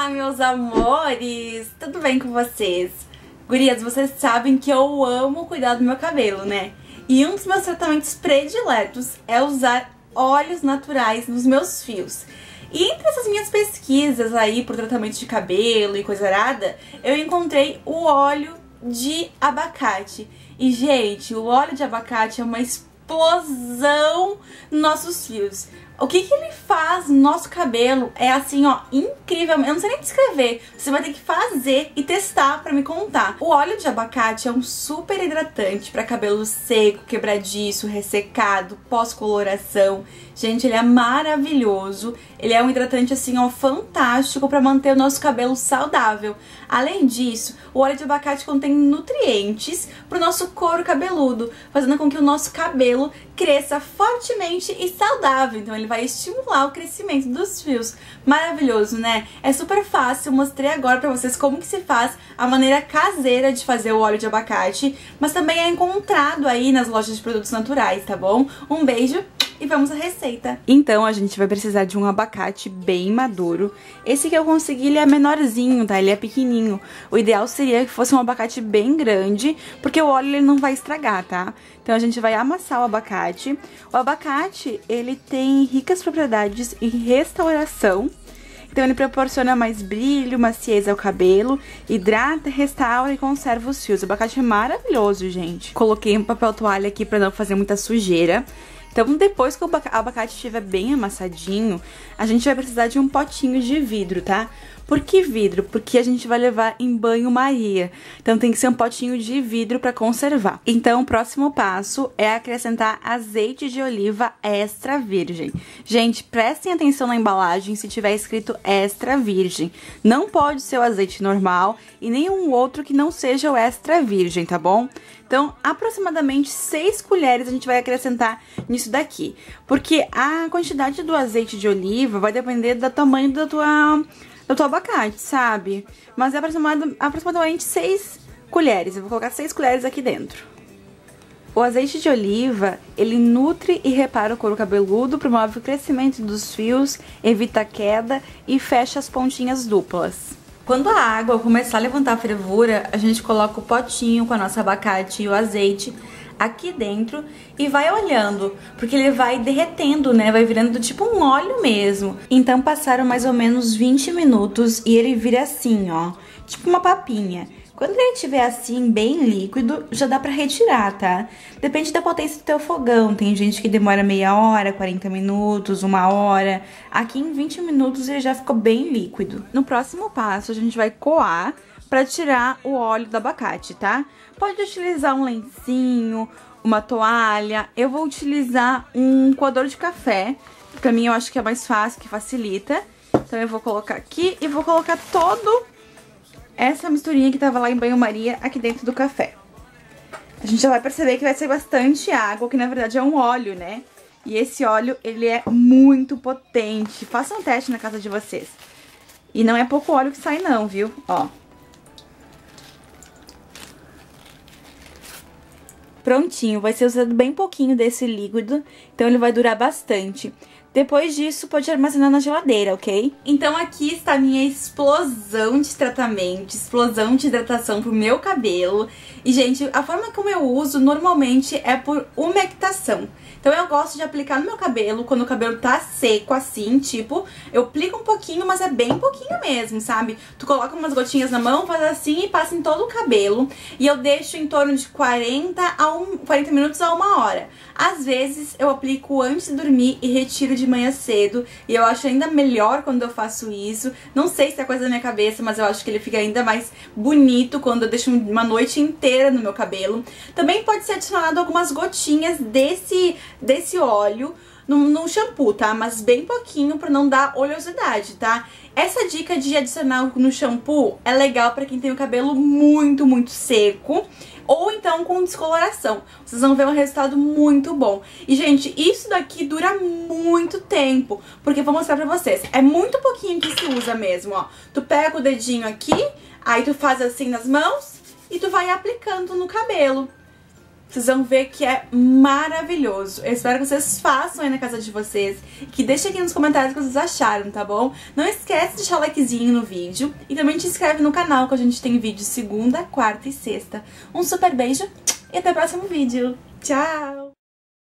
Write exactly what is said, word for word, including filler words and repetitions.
Olá, meus amores! Tudo bem com vocês? Gurias, vocês sabem que eu amo cuidar do meu cabelo, né? E um dos meus tratamentos prediletos é usar óleos naturais nos meus fios. E entre essas minhas pesquisas aí por tratamento de cabelo e coisa arada, eu encontrei o óleo de abacate. E, gente, o óleo de abacate é uma explosão nos nossos fios. O que que ele faz no nosso cabelo é assim, ó, incrível. Eu não sei nem descrever. Você vai ter que fazer e testar pra me contar. O óleo de abacate é um super hidratante pra cabelo seco, quebradiço, ressecado, pós-coloração. Gente, ele é maravilhoso. Ele é um hidratante assim, ó, fantástico pra manter o nosso cabelo saudável. Além disso, o óleo de abacate contém nutrientes pro nosso couro cabeludo, fazendo com que o nosso cabelo cresça fortemente e saudável. Então ele vai estimular o crescimento dos fios. Maravilhoso, né? É super fácil, eu mostrei agora pra vocês como que se faz a maneira caseira de fazer o óleo de abacate, mas também é encontrado aí nas lojas de produtos naturais, tá bom? Um beijo e vamos à receita. Então a gente vai precisar de um abacate bem maduro. Esse que eu consegui, ele é menorzinho, tá? Ele é pequenininho. O ideal seria que fosse um abacate bem grande, porque o óleo ele não vai estragar, tá? Então a gente vai amassar o abacate. O abacate, ele tem ricas propriedades em restauração. Então ele proporciona mais brilho, maciez ao cabelo, hidrata, restaura e conserva os fios. O abacate é maravilhoso, gente. Coloquei um papel toalha aqui pra não fazer muita sujeira. Então, depois que o abacate estiver bem amassadinho, a gente vai precisar de um potinho de vidro, tá? Por que vidro? Porque a gente vai levar em banho-maria. Então, tem que ser um potinho de vidro para conservar. Então, o próximo passo é acrescentar azeite de oliva extra virgem. Gente, prestem atenção na embalagem se tiver escrito extra virgem. Não pode ser o azeite normal e nenhum outro que não seja o extra virgem, tá bom? Então, aproximadamente seis colheres a gente vai acrescentar nisso daqui. Porque a quantidade do azeite de oliva vai depender do tamanho da tua, do teu abacate, sabe? Mas é aproximadamente seis colheres. Eu vou colocar seis colheres aqui dentro. O azeite de oliva, ele nutre e repara o couro cabeludo, promove o crescimento dos fios, evita a queda e fecha as pontinhas duplas. Quando a água começar a levantar a fervura, a gente coloca o potinho com a nossa abacate e o azeite aqui dentro e vai olhando, porque ele vai derretendo, né? Vai virando tipo um óleo mesmo. Então passaram mais ou menos vinte minutos e ele vira assim, ó, tipo uma papinha. Quando ele estiver assim, bem líquido, já dá pra retirar, tá? Depende da potência do teu fogão. Tem gente que demora meia hora, quarenta minutos, uma hora. Aqui em vinte minutos ele já ficou bem líquido. No próximo passo, a gente vai coar pra tirar o óleo do abacate, tá? Pode utilizar um lencinho, uma toalha. Eu vou utilizar um coador de café. Pra mim, eu acho que é mais fácil, que facilita. Então eu vou colocar aqui e vou colocar todo essa misturinha que tava lá em banho-maria aqui dentro do café. A gente já vai perceber que vai ser bastante água, que na verdade é um óleo, né? E esse óleo, ele é muito potente. Façam um teste na casa de vocês. E não é pouco óleo que sai não, viu? Ó. Prontinho, vai ser usado bem pouquinho desse líquido, então ele vai durar bastante. Depois disso, pode armazenar na geladeira, ok? Então aqui está a minha explosão de tratamento, explosão de hidratação pro meu cabelo. E, gente, a forma como eu uso normalmente é por umectação. Então eu gosto de aplicar no meu cabelo quando o cabelo tá seco, assim, tipo, eu aplico um pouquinho, mas é bem pouquinho mesmo, sabe? Tu coloca umas gotinhas na mão, faz assim e passa em todo o cabelo. E eu deixo em torno de quarenta minutos a uma hora. Às vezes eu aplico antes de dormir e retiro de manhã cedo. E eu acho ainda melhor quando eu faço isso. Não sei se é coisa da minha cabeça, mas eu acho que ele fica ainda mais bonito quando eu deixo uma noite inteira no meu cabelo. Também pode ser adicionado algumas gotinhas desse, desse óleo no, no shampoo, tá? Mas bem pouquinho pra não dar oleosidade, tá? Essa dica de adicionar no shampoo é legal pra quem tem o cabelo muito, muito seco. Ou então com descoloração. Vocês vão ver um resultado muito bom. E, gente, isso daqui dura muito tempo. Porque eu vou mostrar pra vocês. É muito pouquinho que se usa mesmo, ó. Tu pega o dedinho aqui, aí tu faz assim nas mãos e tu vai aplicando no cabelo. Vocês vão ver que é maravilhoso. Eu espero que vocês façam aí na casa de vocês. Que deixem aqui nos comentários o que vocês acharam, tá bom? Não esquece de deixar o likezinho no vídeo. E também te inscreve no canal, que a gente tem vídeo segunda, quarta e sexta. Um super beijo e até o próximo vídeo. Tchau!